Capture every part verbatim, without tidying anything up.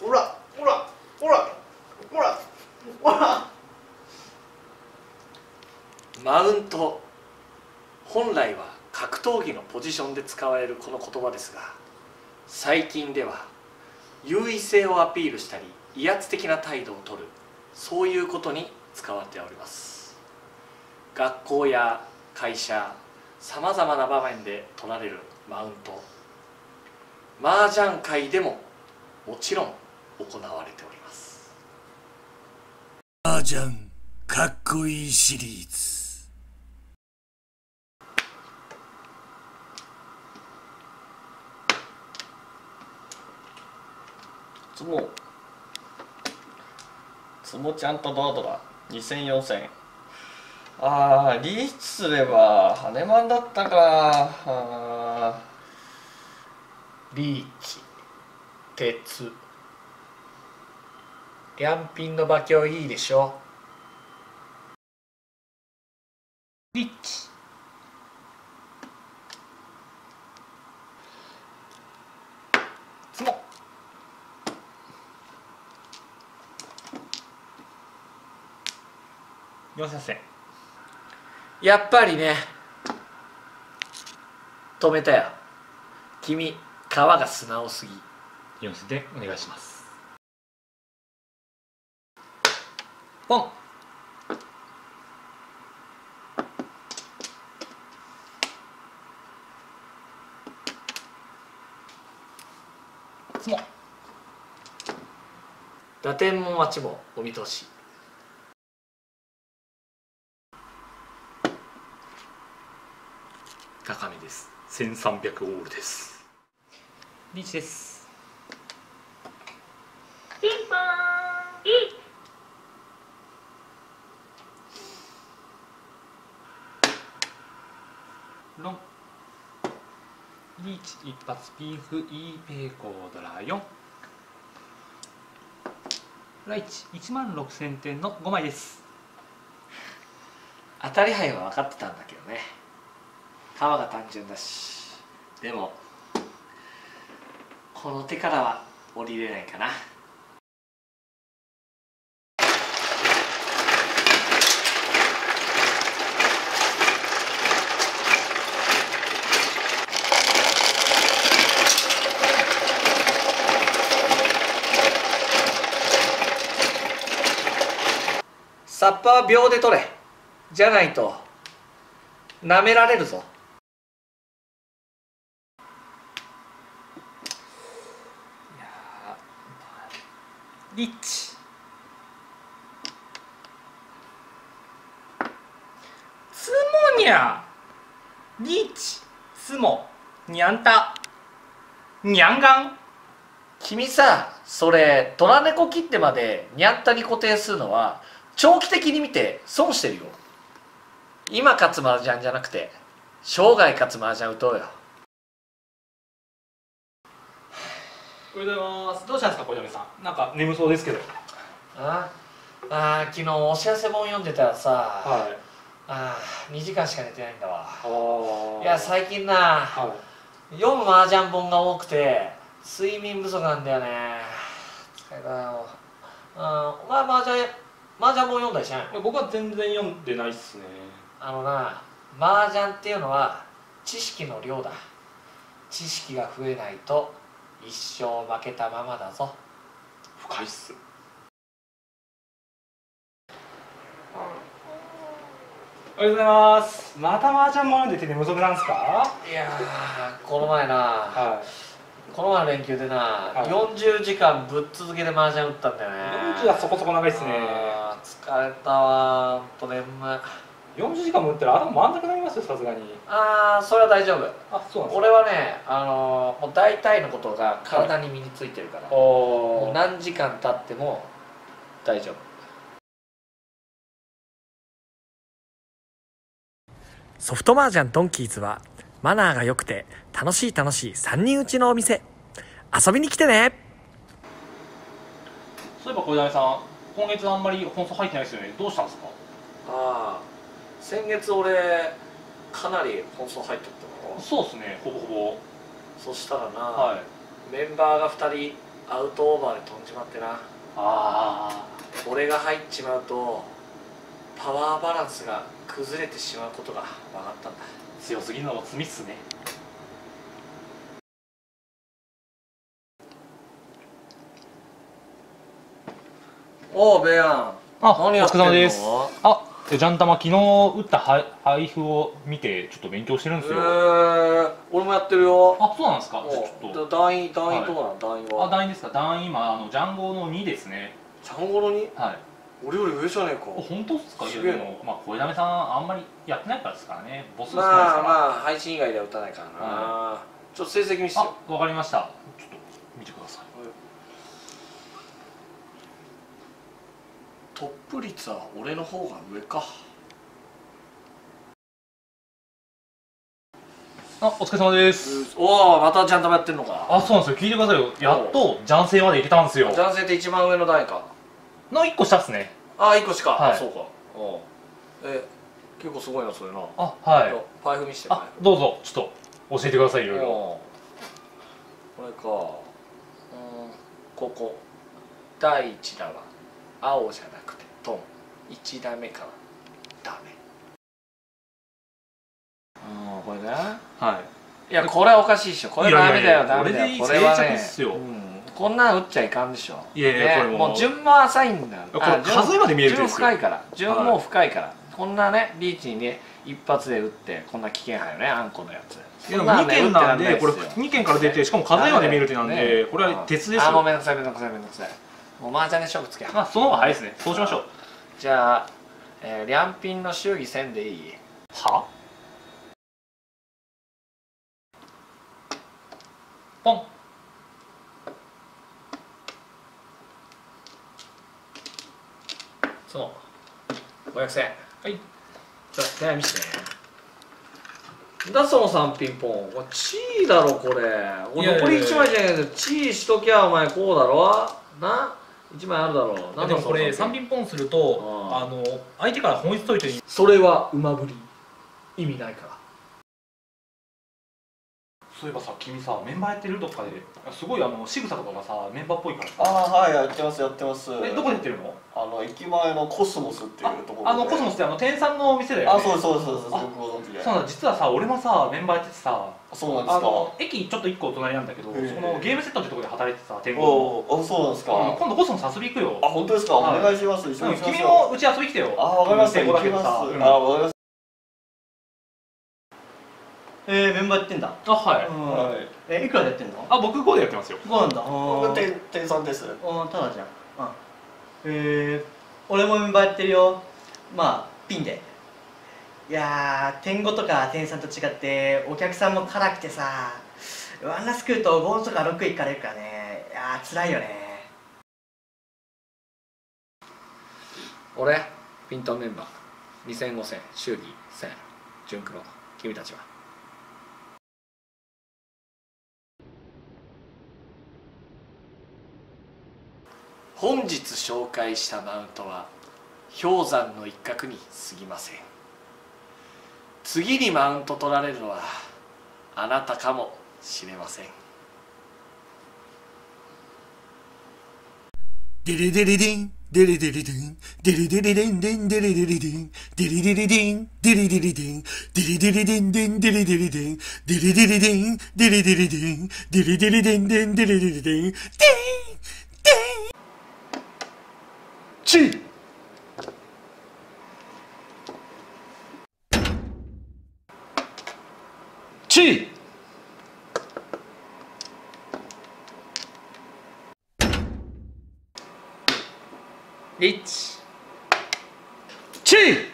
ほらほらほらほらほら。マウント、本来は格闘技のポジションで使われるこの言葉ですが、最近では優位性をアピールしたり威圧的な態度をとる、そういうことに使われております。学校や会社、さまざまな場面で取られるマウント、麻雀界でももちろん行われております。 麻雀かっこいいシリーズ。 つもつもちゃんとどうだにせんよんせん。ああ、リーチすれば羽根マンだったか。あリーチ、鉄、両品の馬鏡いいでしょ。リッチ、ツモ、よんせんせん。 やっぱりね、止めたよ。君、皮が素直すぎ。 よんせんでお願いします。ポン、ツモ、 打点も待ちもお見通し。 高めです。せんさんびゃくオールです。リーチです。 ピンポーン、いい。 ロン、リーチ一発ピンフイーペイコードラよん。ライチいちまんろくせんてんのごまいです。 当たり牌は分かってたんだけどね。皮が単純だし。でもこの手からは降りれないかな。サッパは秒で取れ。じゃないとなめられるぞ。 リッチ、ツモニャ、リーチ、ツモ、ニャンタ、ニャンガン。 君さ、それドラ猫切ってまでニャンタに固定するのは長期的に見て損してるよ。今勝つ麻雀じゃなくて生涯勝つ麻雀打とうよ。 おはようございます。どうしたんですか小泉さん。なんか眠そうですけど。 ああ、昨日お知らせ本読んでたらさ、 はい。 ああ、にじかんしか寝てないんだわ。 あいや最近な、 はい、 読む麻雀本が多くて睡眠不足なんだよね。疲れたよ。あ、お前麻雀麻雀本読んだりしない？ 僕は全然読んでないっすね。 あのな、麻雀っていうのは知識の量だ。知識が増えないと一生負けたままだぞ。 深いっす。おはようございます。また麻雀も読んでて眠そうなんですか？ いやー、この前な、 はい、 この前の連休でな、はい、よんじゅうじかんぶっ続けで麻雀打ったんだよね。 よんじゅうはそこそこ長いっすね。 疲れたわ、ほんと眠い。 よんじゅうじかんも打ったら頭回んなくなりますよ、さすがに。 ああ、それは大丈夫。 あ、そうなんですか。 俺はね、あのー、もう大体のことが体に身についてるから、はい、もう何時間経っても大丈夫。ソフト麻雀ドンキーズはマナーが良くて楽しい楽しいさんにん打ちのお店。遊びに来てね。 そういえば小柳さん、今月あんまり本数入ってないですよね。どうしたんですか？ ああ、先月俺かなり本数入ってったの。 そうですね、ほぼほぼ。 そしたらな、 はい、 メンバーがふたりアウトオーバーで飛んじまってな。 あ俺が入っちまうとパワーバランスが崩れてしまうことが分かったんだ。 ー、強すぎるのも罪っすね。 おうベアン、 あ、 何やってんの？ お疲れ様です。あ、ジャンタマ昨日打った配配布を見てちょっと勉強してるんですえよ。 ー、俺もやってるよ。 あ、そうなんですか。じゃあおちょっと。 団員団員どうなの、団員あ、 は。 団員ですか。団員今あのジャンゴのにですね。 ちゃんごろにはい。 俺より上じゃねえか。 お、本当ですか。いやすげえなでもまあ小枝目さんあんまりやってないからですからね。ボス少ないですまあから。 まあ配信以外では打たないからな、 はちょっと成績見せてよ。 あ、わかりました。ちょっと見てください。 トップ率は俺の方が上か。 あ、お疲れ様です。 おお、またちゃんとやってんのか。 あ、そうなんですよ。聞いてくださいよ。やっとジャンセイまで行けたんですよ。 男性って一番上の段位か。 のいっこ下っすね。 ああ、いっこしか、 はいあ、そうか。おうえ結構すごいなそれな。 あ、はい。 パイフ見して。 あ、どうぞちょっと教えてくださいいろいろ。 おうこれか。うん、ここだいいち打は青じゃなくてトン。いち打目からダメ。うん、これね。 はい。 いや、これはおかしいでしょ。これダメだよ、ダメだよ。これはね、 これでいいっすよ。 こんなん打っちゃいかんでしょ。 いやいや、これもうもう順も浅いんだよ。 これ数えまで見える順んですよ。 深いから、順も深いから。こんなね、リーチにね、一発で打って、こんな危険派よね、あんこのやつ。 いやでもにけんなんで、これにけんから出て、しかも数えまで見える手なんで、これは鉄ですよ。 あ、もうめんどくさい、めんどくさい、めんどくさい。もう麻雀で勝負つけ。 まあ、その方が早いですね。そうしましょう。 じゃあ、えー、両ピンの祝儀せんでいい？ は？ポン。 そう。ごひゃくせん。はい。ちょっと手見してね。だそのさんピンポン。これチーだろこれ。 いやいやいや残りいちまいじゃないけど、チーしときゃお前こうだろ。な？いちまいあるだろう。なんでもこれさんピン。 ピンポンすると、 ああの相手から本質解いてに。 それは馬振り。意味ないから。 そういえばさ、君さ、メンバーやってるとかですごいあの仕草とかがさ、メンバーっぽいからさ。 ああ、はい、やってますやってます。 え、どこでやってるの？ あの駅前のコスモスっていうところで。 あのコスモスってあの店員さんのお店だよね。 あ、そうですそうですそうです。よあくご存知で。 そうなんだ、実はさ、俺もさ、メンバーやっててさ、 そうなんですか。 あの駅ちょっといっこ隣なんだけど、そこへえのゲームセットってところで働いててさ、店舗おお、あ、そうなんですか。 の。今度コスモス遊び行くよ。 あ、本当ですか。おはい願いします。一緒うんにしまし君ょう。 もうち遊び来てよ。 あ、わかりました。 店舗行きます。 だけどさ。うんあ、わかりましえー、メンバーやってんだ。 あ、はい。 うんはいえ、いくらでやってんの？ あ、僕ごでやってますよ。 ごなんだ。 た。僕店店員さんです。 あただじゃん。うん。えー、俺もメンバーやってるよ。まあ、ピンで。いやー、点ごとか点さんと違って、お客さんも辛くてさ、ワンラス食うとごとかろくいかれるからね。いやー、辛いよね。 俺、ピントンメンバー。にせんごせん、祝儀せん、純黒。君たちは？本日紹介したマウントは氷山の一角に過ぎません。次にマウント取られるのはあなたかもしれません。 デレデレデン、デレデレデン、デレデレデンデンデレデレデン、デレデレデン、デレデレデン、デレデレデンデンデレデレデン、デレデレデン、デレデレデン、デレデレデンデンデレデレデン、デン、デン。 チーチーリッチチー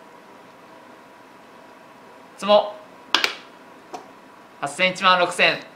つもはっせんいちまんろくせん